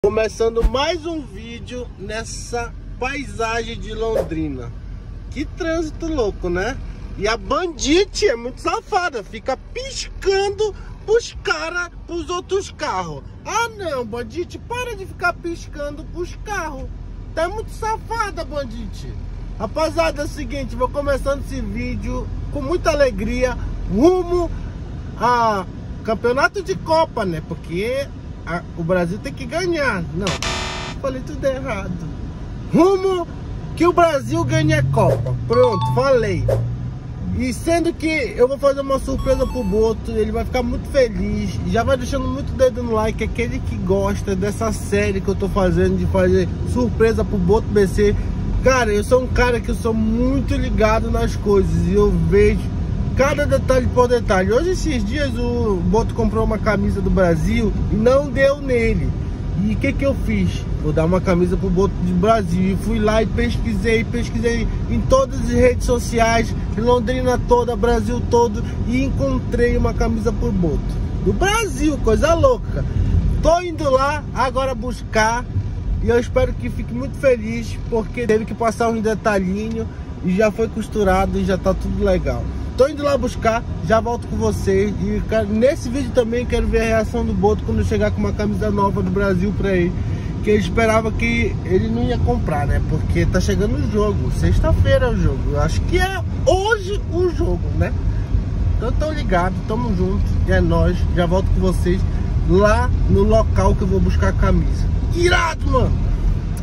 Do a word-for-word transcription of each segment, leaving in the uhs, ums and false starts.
Começando mais um vídeo nessa paisagem de Londrina. Que trânsito louco, né? E a Bandit é muito safada, fica piscando pros caras, pros outros carros. Ah não, Bandit, para de ficar piscando pros carros. Tá muito safada, Bandit. Rapaziada, é o seguinte, vou começando esse vídeo com muita alegria, rumo a campeonato de Copa, né? Porque a, o Brasil tem que ganhar. Não, falei tudo errado. Rumo que o Brasil ganhe a Copa. Pronto, falei. E sendo que eu vou fazer uma surpresa pro Boto, ele vai ficar muito feliz. Já vai deixando muito dedo no like, aquele que gosta dessa série que eu tô fazendo, de fazer surpresa pro Boto B C. Cara, eu sou um cara que eu sou muito ligado nas coisas e eu vejo cada detalhe por detalhe. Hoje, esses dias, o Boto comprou uma camisa do Brasil e não deu nele. E o que que eu fiz? Vou dar uma camisa pro Boto do Brasil. E fui lá e pesquisei, pesquisei em todas as redes sociais, Londrina toda, Brasil todo, e encontrei uma camisa pro Boto do Brasil, coisa louca. Tô indo lá agora buscar e eu espero que fique muito feliz, porque teve que passar uns detalhinhos e já foi costurado e já tá tudo legal. Tô indo lá buscar, já volto com vocês. E nesse vídeo também quero ver a reação do Boto quando chegar com uma camisa nova do Brasil pra ele. Que ele esperava que ele não ia comprar, né? Porque tá chegando o jogo, sexta-feira é o jogo. Eu acho que é hoje o jogo, né? Então tô ligado, tamo junto, é nóis. Já volto com vocês lá no local que eu vou buscar a camisa. Irado, mano!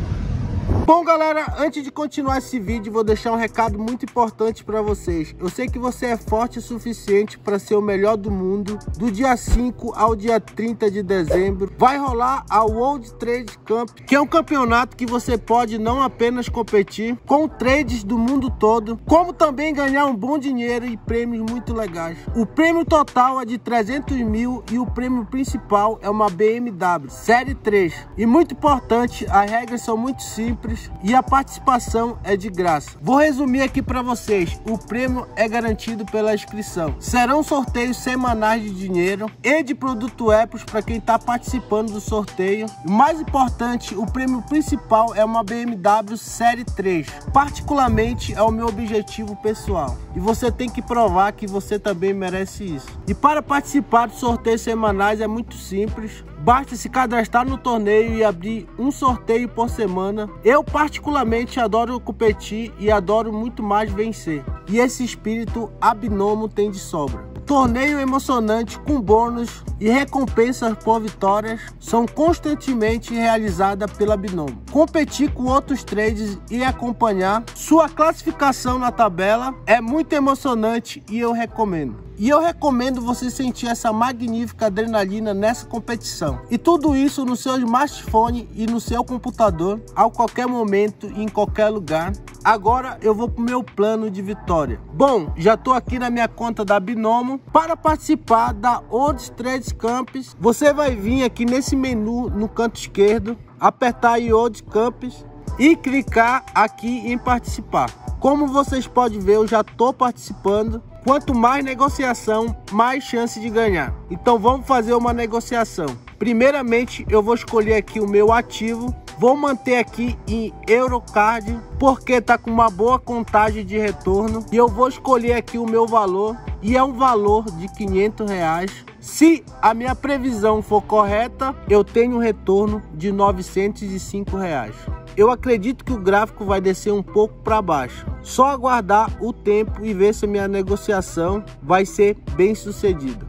Bom, galera, antes de continuar esse vídeo, vou deixar um recado muito importante para vocês. Eu sei que você é forte o suficiente para ser o melhor do mundo. Do dia cinco ao dia trinta de dezembro, vai rolar a World Trade Camp, que é um campeonato que você pode não apenas competir com trades do mundo todo, como também ganhar um bom dinheiro e prêmios muito legais. O prêmio total é de trezentos mil e o prêmio principal é uma B M W Série três. E muito importante, as regras são muito simples e a participação é de graça. Vou resumir aqui para vocês. O prêmio é garantido pela inscrição. Serão sorteios semanais de dinheiro e de produto Apple para quem está participando do sorteio. O mais importante, o prêmio principal é uma B M W Série três. Particularmente é o meu objetivo pessoal. E você tem que provar que você também merece isso. E para participar dos sorteios semanais é muito simples. Basta se cadastrar no torneio e abrir um sorteio por semana. Eu particularmente adoro competir e adoro muito mais vencer. E esse espírito Abinomo tem de sobra. Torneio emocionante com bônus e recompensas por vitórias são constantemente realizadas pela Binomo. Competir com outros trades e acompanhar sua classificação na tabela é muito emocionante e eu recomendo. E eu recomendo você sentir essa magnífica adrenalina nessa competição. E tudo isso no seu smartphone e no seu computador, a qualquer momento e em qualquer lugar. Agora eu vou pro meu plano de vitória. Bom, já tô aqui na minha conta da Binomo. Para participar da World Trade Camps, você vai vir aqui nesse menu no canto esquerdo, apertar em World Camps e clicar aqui em participar. Como vocês podem ver, eu já tô participando. Quanto mais negociação, mais chance de ganhar. Então vamos fazer uma negociação. Primeiramente, eu vou escolher aqui o meu ativo. Vou manter aqui em Eurocard, porque tá com uma boa contagem de retorno. E eu vou escolher aqui o meu valor. E é um valor de quinhentos reais. Se a minha previsão for correta, eu tenho um retorno de novecentos e cinco reais. Eu acredito que o gráfico vai descer um pouco para baixo. Só aguardar o tempo e ver se a minha negociação vai ser bem sucedida.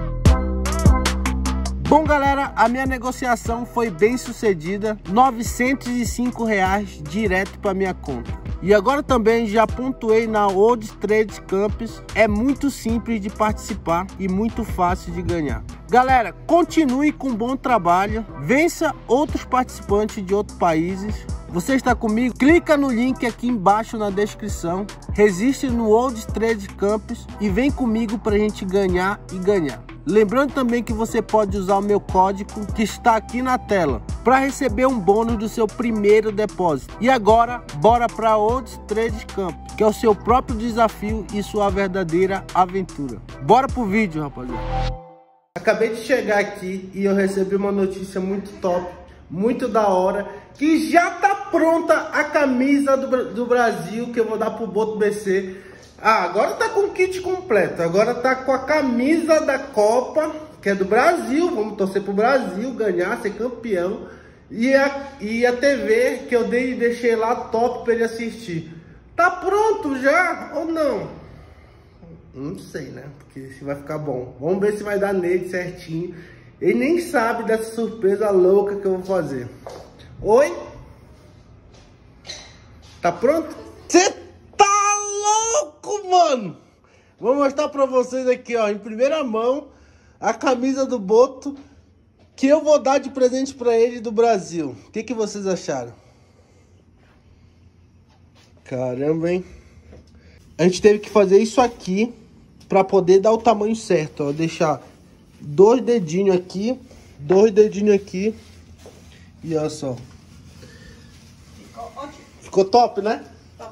Bom, galera, a minha negociação foi bem sucedida. novecentos e cinco reais direto para minha conta. E agora também já pontuei na World Trade Camps. É muito simples de participar e muito fácil de ganhar. Galera, continue com um bom trabalho. Vença outros participantes de outros países. Você está comigo? Clica no link aqui embaixo na descrição. Registre no World Trade Camps e vem comigo para a gente ganhar e ganhar. Lembrando também que você pode usar o meu código que está aqui na tela para receber um bônus do seu primeiro depósito. E agora, bora para World Trade Camp, que é o seu próprio desafio e sua verdadeira aventura. Bora pro vídeo, rapaziada. Acabei de chegar aqui e eu recebi uma notícia muito top. muito da hora, que já tá pronta a camisa do, do Brasil, que eu vou dar pro Boto B C. Ah, agora tá com o kit completo, agora tá com a camisa da Copa, que é do Brasil, vamos torcer pro Brasil ganhar, ser campeão, e a, e a T V que eu dei, deixei lá top pra ele assistir. Tá pronto já ou não? Não sei, né? Porque se vai ficar bom. Vamos ver se vai dar nele certinho. Ele nem sabe dessa surpresa louca que eu vou fazer. Oi? Tá pronto? Você tá louco, mano? Vou mostrar pra vocês aqui, ó, em primeira mão, a camisa do Boto que eu vou dar de presente pra ele do Brasil. O que que vocês acharam? Caramba, hein? A gente teve que fazer isso aqui pra poder dar o tamanho certo, ó. Deixar dois dedinhos aqui, dois dedinhos aqui. E olha só. Ficou ótimo. Ficou top, né? Top.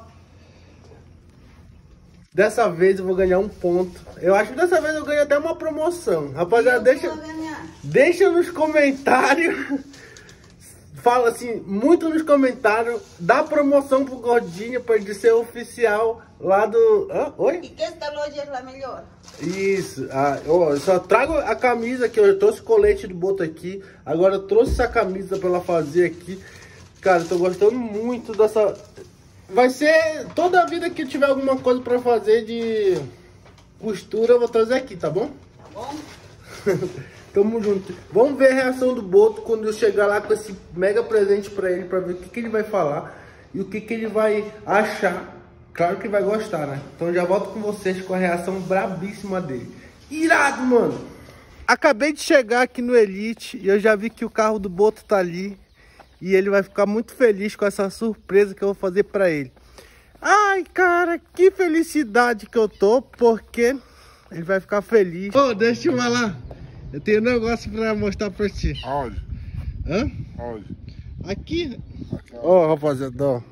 Dessa vez eu vou ganhar um ponto. Eu acho que dessa vez eu ganho até uma promoção. Rapaziada, deixa, deixa nos comentários. Fala assim, muito nos comentários. Dá promoção pro Gordinho pra ele ser oficial lá do... Hã? Oi? E que esta loja é a melhor. Isso. Ah, ó, eu só trago a camisa que eu trouxe o colete do Boto aqui. Agora eu trouxe essa camisa pra ela fazer aqui. Cara, eu tô gostando muito dessa... Vai ser... Toda a vida que tiver alguma coisa pra fazer de costura, eu vou trazer aqui, tá bom? Tá bom? Tamo junto. Vamos ver a reação do Boto quando eu chegar lá com esse mega presente pra ele, pra ver o que, que ele vai falar e o que, que ele vai achar. Claro que vai gostar, né? Então já volto com vocês com a reação brabíssima dele. Irado, mano! Acabei de chegar aqui no Elite e eu já vi que o carro do Boto tá ali. E ele vai ficar muito feliz com essa surpresa que eu vou fazer pra ele. Ai, cara, que felicidade que eu tô, porque ele vai ficar feliz. Ô, oh, deixa eu falar. Eu tenho um negócio pra mostrar pra ti. Aonde? Hã? Aonde? Aqui. Ó, oh, rapaziada, ó.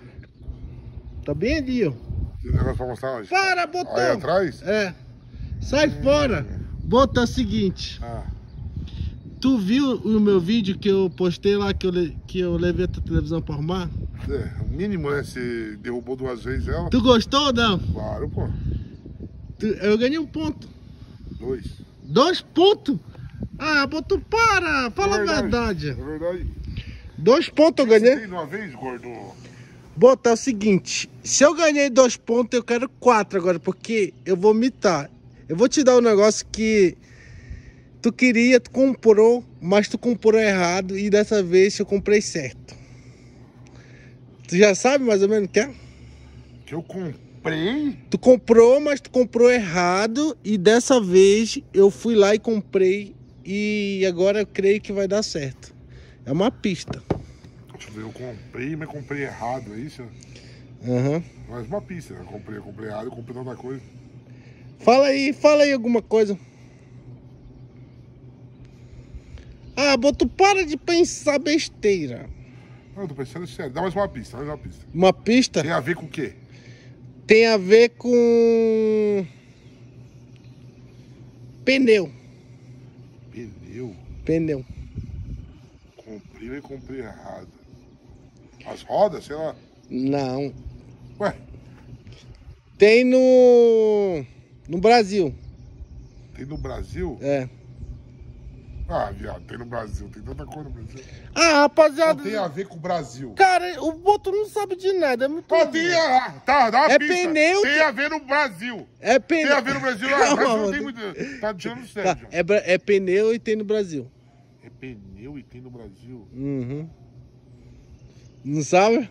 Tá bem ali, ó. Tem um negócio pra mostrar onde? Para, Botão. Aí atrás? É. Sai hum. fora. Bota o seguinte. Ah. Tu viu o meu vídeo que eu postei lá, que eu, que eu levei a tua televisão pra arrumar? É, o mínimo, né? Você derrubou duas vezes ela. Tu gostou ou não? Claro, pô. Tu, eu ganhei um ponto. Dois. Dois pontos? Ah, Boto, para! Fala é verdade, a verdade. É verdade. Dois pontos eu ganhei. Você uma vez, gordo? Boto, é o seguinte. Se eu ganhei dois pontos, eu quero quatro agora, porque eu vou mitar. Eu vou te dar um negócio que tu queria, tu comprou, mas tu comprou errado e dessa vez eu comprei certo. Tu já sabe mais ou menos o que é? Que eu comprei? Tu comprou, mas tu comprou errado e dessa vez eu fui lá e comprei e agora eu creio que vai dar certo. É uma pista. Deixa eu ver, eu comprei, mas comprei errado, é isso? Aham. Uhum. Mais uma pista, né? Eu comprei, eu comprei errado, eu comprei outra coisa. Fala aí, fala aí alguma coisa. Ah, Boto, para de pensar besteira. Não, eu tô pensando sério. Dá mais uma pista, mais uma pista. Uma pista? Tem a ver com o quê? Tem a ver com... Pneu. Pneu? Pneu. Comprei e comprei errado. As rodas, sei lá. Não. Ué? Tem no... No Brasil. Tem no Brasil? É. Ah, viado, tem no Brasil, tem tanta coisa no Brasil. Ah, rapaziada... Não tem a ver com o Brasil. Cara, o Boto não sabe de nada, é muito... Ah, tem a... Tá, dá uma é pista. Pneu... Tem a ver no Brasil. É pneu... Tem a ver no Brasil. Ah, o Brasil não tem muito... Tá tirando sério. Tá, é, é pneu e tem no Brasil. É pneu e tem no Brasil? Uhum. Não sabe?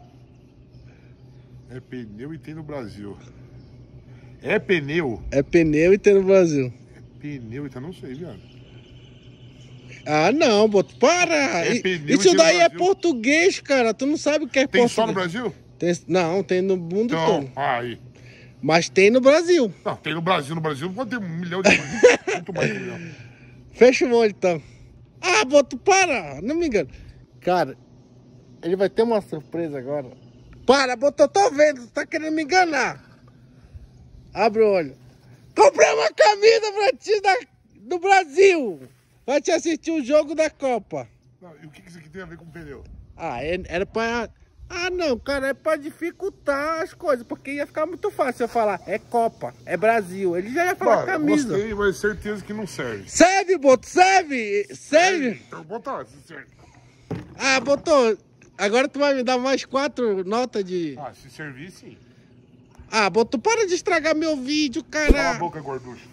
É pneu e tem no Brasil. É pneu? É pneu e tem no Brasil. É pneu e tá... Não sei, viado. Ah, não, Boto, para! É pneu Isso e daí é Brasil. Português, cara. Tu não sabe o que é tem português. Tem só no Brasil? Tem, não, tem no mundo então, todo. Aí. Mas tem no Brasil. Não, tem no Brasil. No Brasil pode ter um milhão de... Muito mais de um milhão. Fecha o olho, então. Ah, Boto, para! Não me engano. Cara, ele vai ter uma surpresa agora. Para, Boto, eu tô vendo. Tu tá querendo me enganar. Abre o olho. Comprei uma camisa pra ti da, do Brasil. Vai te assistir o jogo da Copa. Não, e o que isso aqui tem a ver com pneu? Ah, é- era pra... Ah, não, cara, é pra dificultar as coisas, porque ia ficar muito fácil eu falar, é Copa, é Brasil. Ele já ia falar Mano, camisa. gostei, mas certeza que não serve. Serve, Boto, serve! Serve! Então botar, se serve. Ah, Boto, agora tu vai me dar mais quatro notas de... Ah, se servir, sim. Ah, Boto, para de estragar meu vídeo, Cala a cara. boca, gorducho.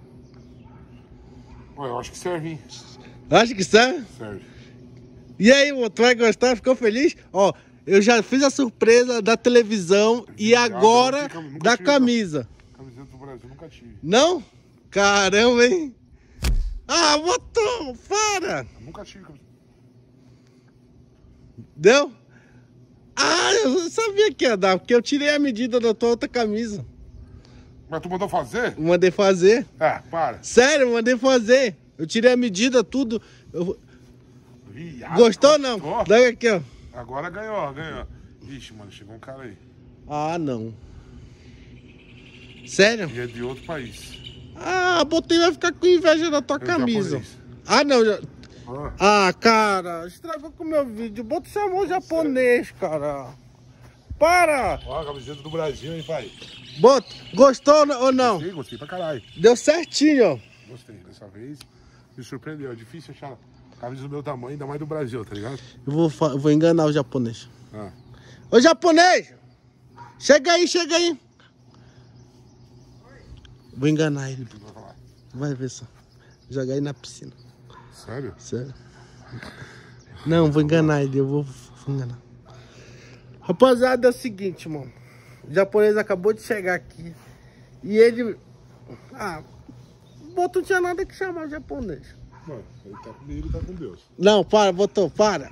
Ué, eu acho que serve, hein? Acho que serve. Serve. E aí, Boto, tu vai gostar? Ficou feliz? Ó, eu já fiz a surpresa da televisão e agora nunca- nunca da tive, camisa. Camiseta do Brasil, nunca tive. Não? Caramba, hein? Ah, Boto, para! Eu nunca tive camiseta. Deu? Ah, eu sabia que ia dar, porque eu tirei a medida da tua outra camisa. Mas tu mandou fazer? Mandei fazer. Ah, para. Sério, mandei fazer. Eu tirei a medida, tudo. Eu... Viado, Gostou ou não? gostou? Dá aqui, ó. Agora ganhou, ganhou. Ixi, mano, chegou um cara aí. Ah, não. Sério? E é de outro país. Ah, botei vai ficar com inveja da tua É camisa. japonês. Ah, não. já- Ah, Ah, cara, estragou com o meu vídeo. Boto chamou japonês, cara. Para! ó a camiseta do Brasil, hein, pai? Boto, gostou ou não? Gostei, gostei pra caralho. Deu certinho, ó. Gostei, dessa vez me surpreendeu. É difícil achar camisa do meu tamanho, ainda mais do Brasil, tá ligado? Eu vou, fa- eu vou enganar o japonês. Ah. Ô, japonês! Chega aí, chega aí. Vou enganar ele. O que tu vai falar? Vai ver só. Jogar ele na piscina. Sério? Sério? Não, vou enganar ele. Eu vou, vou enganar. Rapaziada, é o seguinte, mano. O japonês acabou de chegar aqui. E ele... Ah, Boto não tinha nada que chamar o japonês. Mano, ele tá comigo, ele tá com Deus. Não, para, Boto, para.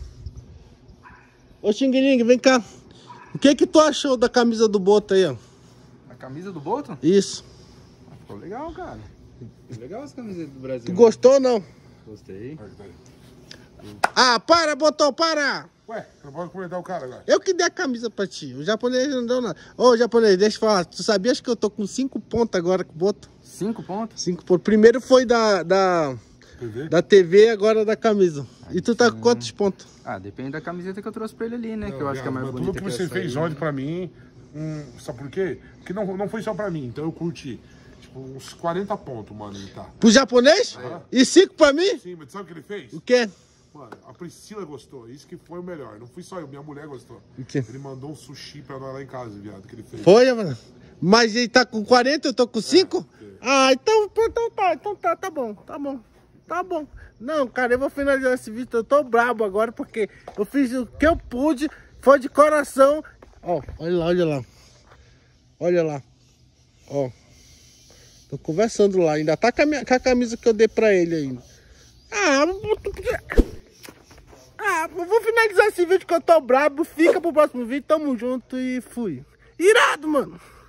Ô, Xing Ling, vem cá. O que que tu achou da camisa do Boto aí, ó? A camisa do Boto? Isso. Ficou legal, cara. Ficou legal as camisetas do Brasil. Tu gostou ou não? Gostei. Olha que tá aí. Ah, para, Boto, para. Ué, não pode comentar o cara agora. Eu que dei a camisa pra ti. O japonês não deu nada. Ô, japonês, deixa eu falar. Tu sabias que eu tô com cinco pontos agora com o Boto? Cinco pontos? Cinco pontos. Primeiro foi da, da, T V? da T V, agora da camisa. E tu tá com quantos pontos? Ah, depende da camiseta que eu trouxe pra ele ali, né? Não, que eu acho que é mais mas bonita. tudo que que você essa fez aí. ontem pra mim, hum, sabe por quê? Porque não, não foi só pra mim, então eu curti. Tipo, uns quarenta pontos, mano, ele tá. Pro japonês? Ah. E cinco pra mim? Sim, mas sabe o que ele fez? O quê? Mano, a Priscila gostou, isso que foi o melhor. Não fui só eu, minha mulher gostou. O quê? Ele mandou um sushi pra nós lá em casa, viado, que ele fez. Foi, mano? Mas ele tá com quarenta, eu tô com cinco? é. Ah, então, pô, então tá, então tá, tá bom, tá bom, tá bom. Não, cara, eu vou finalizar esse vídeo, eu tô brabo agora, porque eu fiz o que eu pude, foi de coração. Ó, olha lá, olha lá. Olha lá. Ó. Tô conversando lá, ainda tá com a, minha, com a camisa que eu dei pra ele ainda. Ah, eu- ah, eu vou finalizar esse vídeo que eu tô brabo. Fica pro próximo vídeo, tamo junto e fui. Irado, mano.